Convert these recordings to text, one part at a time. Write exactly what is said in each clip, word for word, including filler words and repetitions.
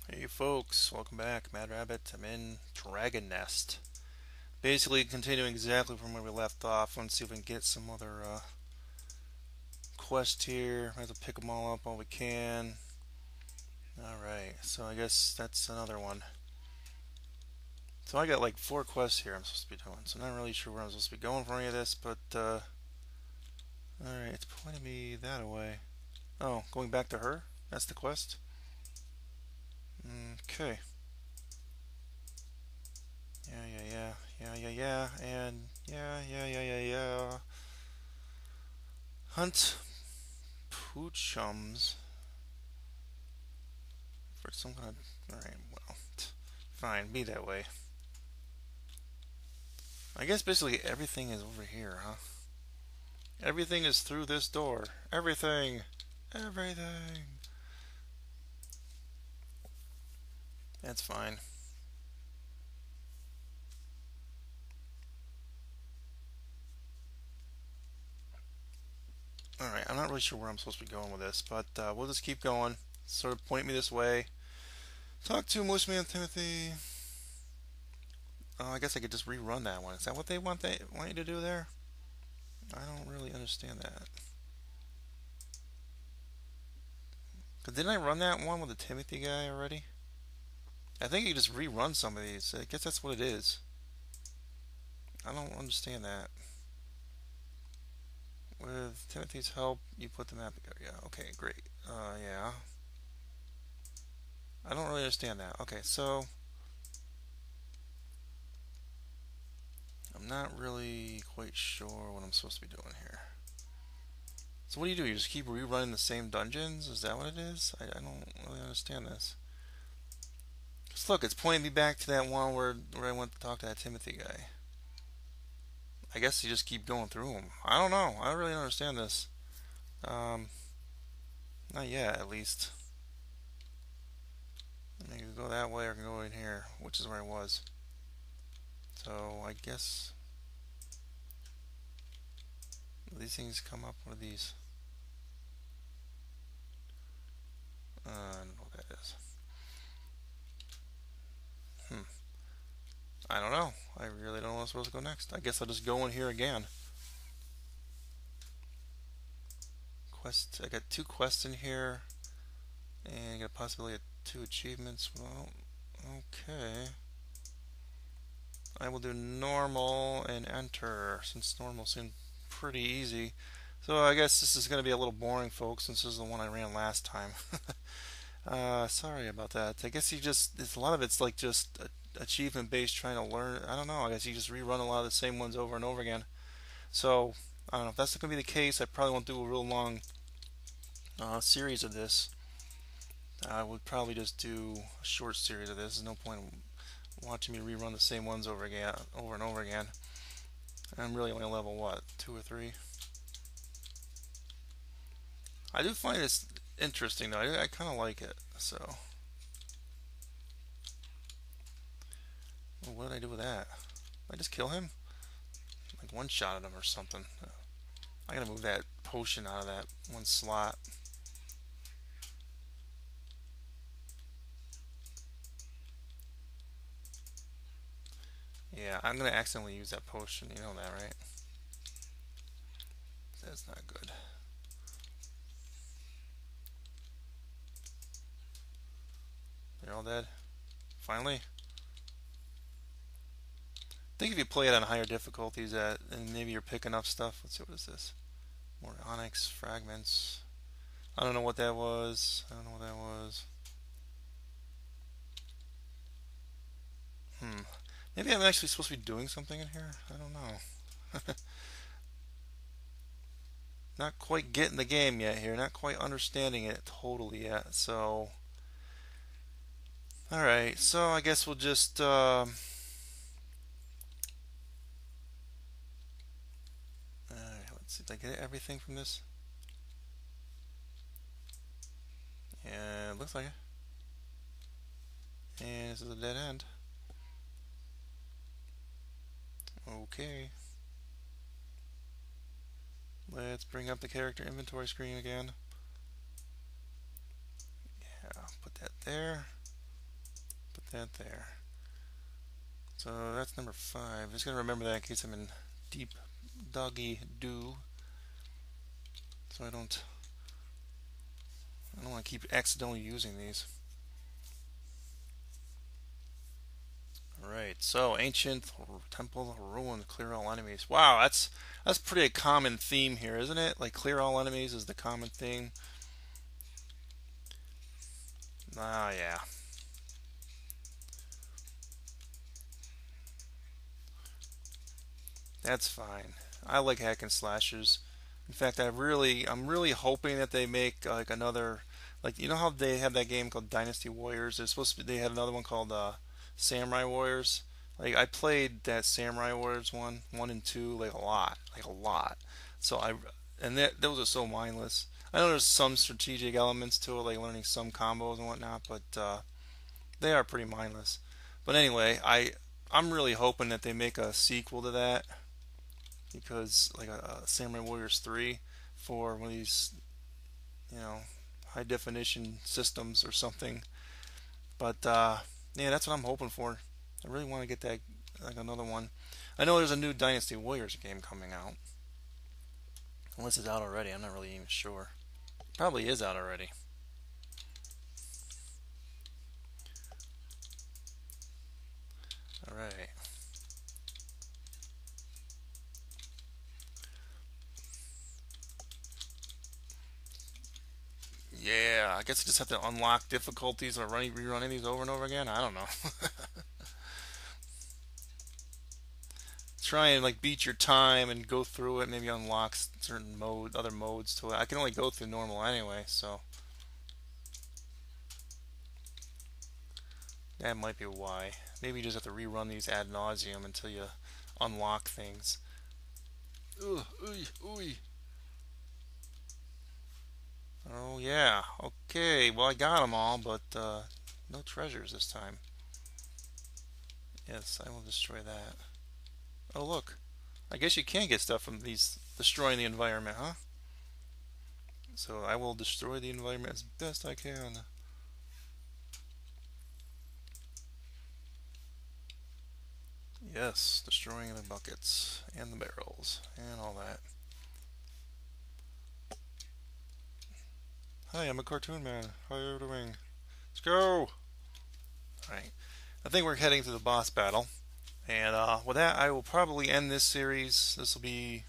Hey folks, welcome back. Mad Rabbit. I'm in Dragon Nest. Basically, continuing exactly from where we left off. Let's see if we can get some other uh, quest here. We have to pick them all up while we can. Alright, so I guess that's another one. So I got like four quests here I'm supposed to be doing. So I'm not really sure where I'm supposed to be going for any of this, but uh, alright, it's pointing me that way. Oh, going back to her? That's the quest? Okay. Yeah, yeah, yeah, yeah, yeah, yeah, and yeah, yeah, yeah, yeah, yeah. Hunt Poochums for some kind of. Alright, well, fine, be that way. I guess basically everything is over here, huh? Everything is through this door. Everything! Everything! That's fine. Alright, I'm not really sure where I'm supposed to be going with this, but uh, we'll just keep going. Sort of point me this way. Talk to Mooseman Timothy. Oh, I guess I could just rerun that one. Is that what they want they want you to do there? I don't really understand that. Cause didn't I run that one with the Timothy guy already? I think you just rerun some of these. I guess that's what it is. I don't understand that. With Timothy's help, you put the map together. Yeah, okay, great. Uh, yeah. I don't really understand that. Okay, so I'm not really quite sure what I'm supposed to be doing here. So what do you do? You just keep rerunning the same dungeons? Is that what it is? I, I don't really understand this. Just look, it's pointing me back to that one where where I went to talk to that Timothy guy. I guess you just keep going through them. I don't know. I don't really understand this. Um, not yet, at least. I can go that way or I can go in here, which is where I was. So I guess these things come up. What are these? Uh, I don't know what that is. Hmm. I don't know. I really don't know where I'm supposed to go next. I guess I'll just go in here again. Quest. I got two quests in here, and I got possibly two achievements. Well, okay. I will do normal and enter, since normal seemed pretty easy. So I guess this is going to be a little boring, folks, since this is the one I ran last time. uh, sorry about that. I guess you just, it's, a lot of it's like just achievement based, trying to learn. I don't know. I guess you just rerun a lot of the same ones over and over again. So I don't know if that's going to be the case. I probably won't do a real long uh, series of this. I would probably just do a short series of this. There's no point in watching me rerun the same ones over again, over and over again. I'm really only level what, two or three. I do find this interesting though. I, I kind of like it. So, well, what did I do with that? Did I just kill him? Like one shot at him or something. I gotta move that potion out of that one slot. Yeah, I'm gonna accidentally use that potion. You know that, right? That's not good. They're all dead. Finally. I think if you play it on higher difficulties, that and maybe you're picking up stuff. Let's see, what is this? More onyx fragments. I don't know what that was. I don't know what that was. Hmm. Maybe I'm actually supposed to be doing something in here. I don't know. Not quite getting the game yet here. Not quite understanding it totally yet. So, all right. So I guess we'll just. Um, all right, let's see. Did I get everything from this? Yeah, it looks like it. And this is a dead end. Okay. Let's bring up the character inventory screen again. Yeah, put that there. that there. So that's number five. I'm just going to remember that in case I'm in deep doggy do. So I don't, I don't want to keep accidentally using these. Alright, so ancient temple ruin, clear all enemies. Wow, that's that's pretty common theme here, isn't it? Like clear all enemies is the common theme. Ah, yeah. That's fine. I like hack and slashers. In fact, I really, I'm really hoping that they make like another, like you know how they have that game called Dynasty Warriors. There's supposed to be, they had another one called uh, Samurai Warriors. Like I played that Samurai Warriors one, one and two, like a lot, like a lot. So I, and that those are so mindless. I know there's some strategic elements to it, like learning some combos and whatnot, but uh, they are pretty mindless. But anyway, I, I'm really hoping that they make a sequel to that because like a, a Samurai Warriors three for one of these, you know, high definition systems or something. But uh, yeah, that's what I'm hoping for. I really want to get that like another one. I know there's a new Dynasty Warriors game coming out. Unless it's out already, I'm not really even sure. Probably is out already. Alright. Yeah, I guess I just have to unlock difficulties or running, rerunning these over and over again. I don't know. Try and like beat your time and go through it. Maybe unlock certain mode, other modes to it. I can only go through normal anyway, so that might be why. Maybe you just have to rerun these ad nauseum until you unlock things. Ooh, ooh, ooh. Oh yeah, okay, well I got them all, but uh, no treasures this time. Yes, I will destroy that. Oh look, I guess you can get stuff from these destroying the environment, huh? So I will destroy the environment as best I can. Yes, destroying the buckets and the barrels and all that. Hi, I'm a cartoon man. How are you doing? Let's go! Alright, I think we're heading to the boss battle. And uh, with that, I will probably end this series. This will be...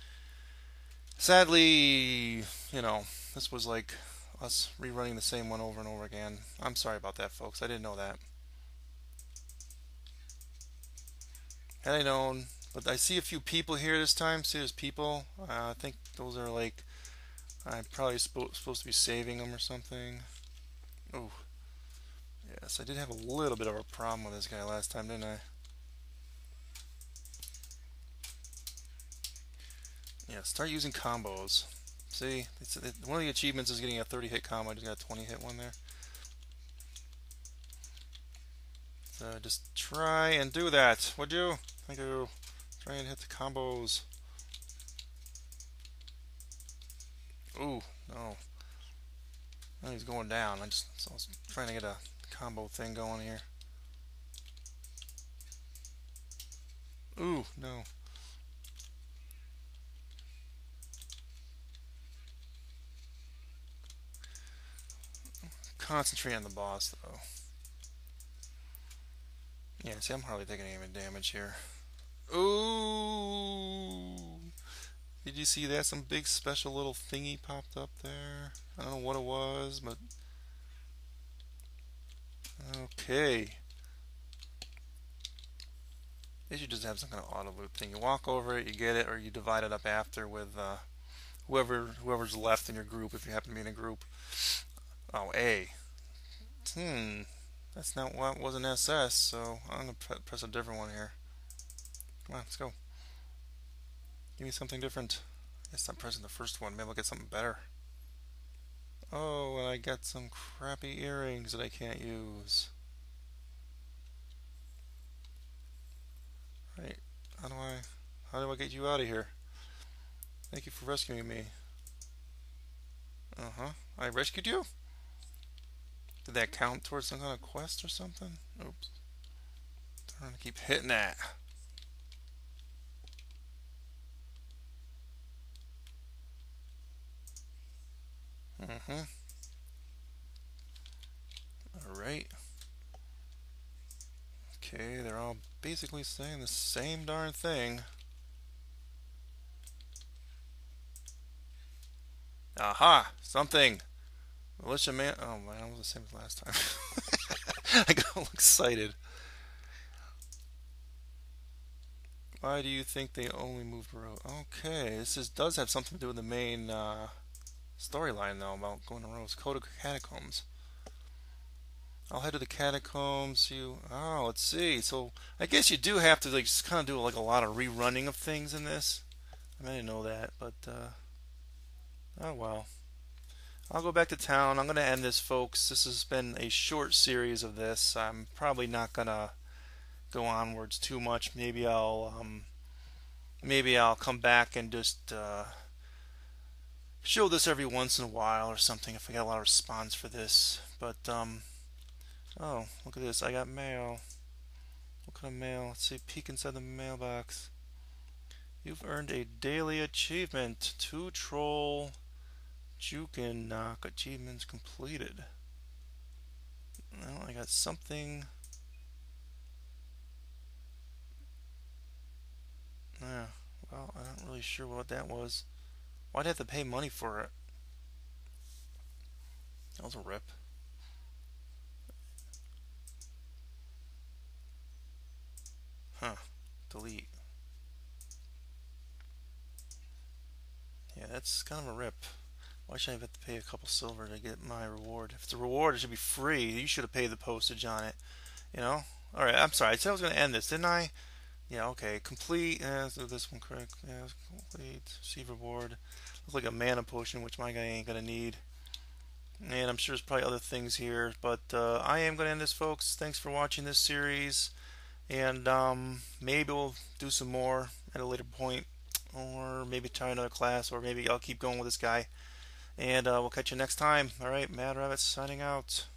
Sadly, you know, this was like us rerunning the same one over and over again. I'm sorry about that, folks. I didn't know that. Had I known... But I see a few people here this time. See, there's people. Uh, I think those are like... I'm probably spo supposed to be saving them or something. Oh. Yes, I did have a little bit of a problem with this guy last time, didn't I? Yeah, start using combos. See, it's, it, one of the achievements is getting a thirty hit combo. I just got a twenty hit one there. So just try and do that, would you? Thank you. Try and hit the combos. Ooh, no. Oh, he's going down. I just so I was trying to get a combo thing going here. Ooh, no. Concentrate on the boss, though. Yeah, see, I'm hardly taking any damage here. Ooh! Did you see that? Some big special little thingy popped up there. I don't know what it was, but... Okay. They should just have some kind of auto loop thing. You walk over it, you get it, or you divide it up after with uh, whoever whoever's left in your group, if you happen to be in a group. Oh, A. Hmm. That's not what was an S S, so I'm going to press a different one here. Come on, let's go. Give me something different. I guess I'm pressing the first one. Maybe I'll get something better. Oh, and I got some crappy earrings that I can't use. Right. How do I how do I get you out of here? Thank you for rescuing me. Uh-huh. I rescued you? Did that count towards some kind of quest or something? Oops. Trying to keep hitting that. Mm-hmm. Alright. Okay, they're all basically saying the same darn thing. Aha! Something! Militia man. Oh man, I was the same as last time. I got all excited. Why do you think they only moved road? Okay, this is, does have something to do with the main uh, storyline though about going to Rose. Code of Catacombs. I'll head to the catacombs. You. Oh, let's see. So I guess you do have to like just kind of do like a lot of rerunning of things in this. I, mean, I didn't know that, but uh, oh well. I'll go back to town. I'm going to end this, folks. This has been a short series of this. I'm probably not going to go onwards too much. Maybe I'll um, maybe I'll come back and just uh, show this every once in a while or something if I get a lot of response for this. But um, oh, look at this! I got mail. What kind of mail? Let's see. Peek inside the mailbox. You've earned a daily achievement. Two troll Jukin knock achievements completed. Well, I got something. Yeah, well, I'm not really sure what that was. Why'd I have to pay money for it? That was a rip. Huh. Delete. Yeah, that's kind of a rip. Why should I have to pay a couple silver to get my reward? If it's a reward, it should be free. You should have paid the postage on it. You know? Alright, I'm sorry. I said I was going to end this, didn't I? Yeah, okay. Complete. Yeah, let's do this one correct. Yeah, complete. Receive reward. Looks like a mana potion, which my guy ain't going to need. And I'm sure there's probably other things here. But uh, I am going to end this, folks. Thanks for watching this series. And um, maybe we'll do some more at a later point. Or maybe try another class. Or maybe I'll keep going with this guy. And uh, we'll catch you next time. Alright, Mad Rabbit signing out.